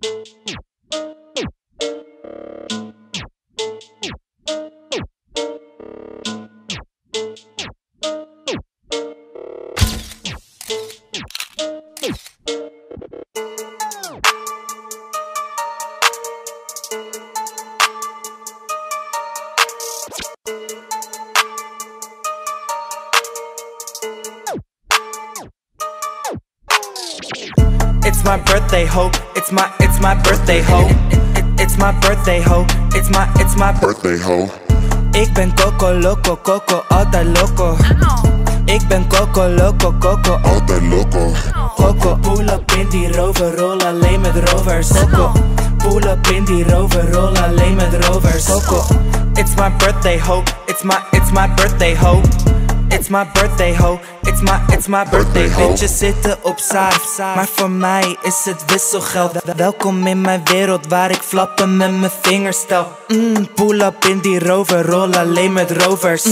It's my birthday, ho. It's my birthday, ho. It's my birthday, ho. It's my Birthday ho. Ik ben Coco Loco, Coco, altijd loco. Ik ben Coco Loco, Coco, Altijd loco. Coco. Pull up in die rover, roll alleen met rovers. Coco. Pull up in die rover, roll alleen met rovers. Coco. It's my birthday, ho. It's my birthday, ho. It's my birthday, ho. It's my birthday, ho. Bitches zitten op saai, maar voor mij is het wisselgeld. Welkom in mijn wereld waar ik flappen met mijn vingers stel. Pull up in die rover, roll alleen met rovers.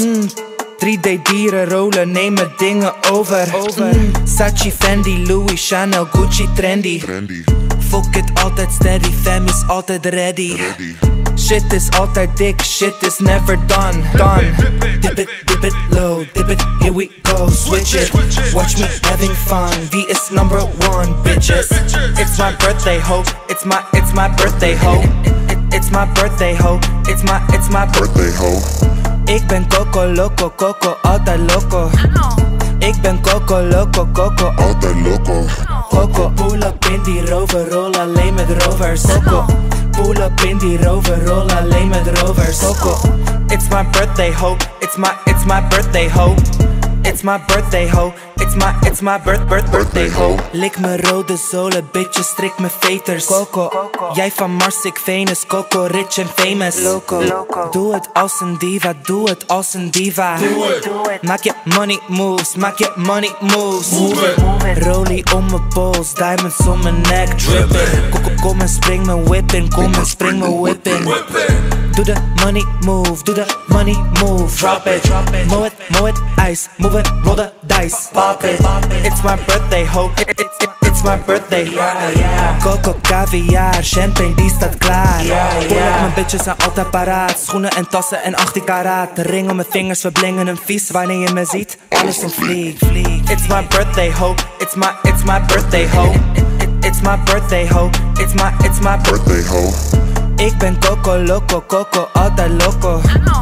3D dieren rollen, nemen dingen over. Sachi, Fendi, Louis, Chanel, Gucci, trendy. Fuck it, altijd steady, fam is altijd ready. Shit is altijd dik, shit is never done. Dip it low, dip it, here we go, switch it. Watch me having fun, wie is number one, bitches. It's my birthday, ho. It's my birthday, ho. It's my birthday, ho. It's my Birthday ho. Ik ben Coco Loco, Coco, altijd loco. Ik ben Coco Loco, Coco, Altijd loco. Coco. Pull up in die rover, roll alleen met rovers. Coco. Pull up in die rover, roll alleen met rovers. Coco. It's my birthday, ho. It's my birthday, ho. It's my birthday, ho. It's my birthday, ho. Lik me rode zolen, bitches, strik me veters. Coco. Jij van Mars, ik Venus. Coco, rich en famous. Loco. Doe het als een diva, doe het als een diva. Maak je money moves, maak je money moves. Rollie om mijn pols, diamonds om mijn nek, drippin'. Kom en spring me whippin', kom en spring me whippin'. Doe de money move, doe de money move. Drop it, mow it, ice, move it, roll the dice. Pop it, it's my birthday, ho. It's my birthday. Coco, caviar, champagne, die staat klaar. Pull up, mijn bitches zijn altijd paraat. Schoenen en tassen en 18 karaat. De ring om mijn vingers, we blingen hem vies. Wanneer je me ziet, alles ontvliegt. It's my birthday, ho. It's my birthday, ho. It's my birthday, ho. It's my Birthday ho. Ik ben Coco Loco, Coco, altijd loco.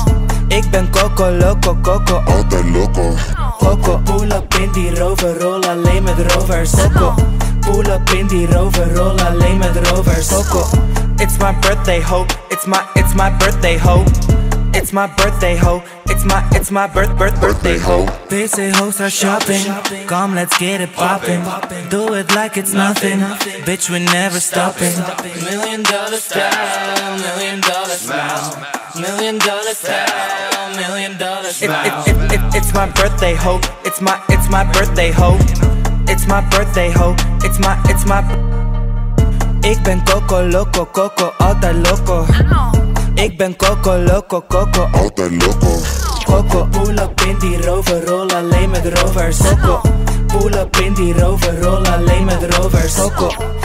Ik ben Coco Loco, Coco, Altijd loco. Coco. Pull up in die rover, roll alleen met rovers. Coco. Pull up in die rover, roll alleen met rovers. Coco. It's my birthday, ho. It's my birthday, ho. It's my birthday, ho. It's my birthday, ho. PC hoes are shopping. Come, let's get it poppin'. Do it like it's nothing. Bitch, we never stopping. $1 million style, $1 million smile. $1 million style, $1 million smile. It's my birthday, ho. It's my birthday, ho. It's my birthday, ho. It's my. Ik ben Coco Loco, Coco, altijd loco. Ik ben Coco Loco, Coco, Altijd loco. Coco. Pull up in die rover, roll alleen met rovers. Coco. Pull up in die rover, roll alleen met rovers. Coco.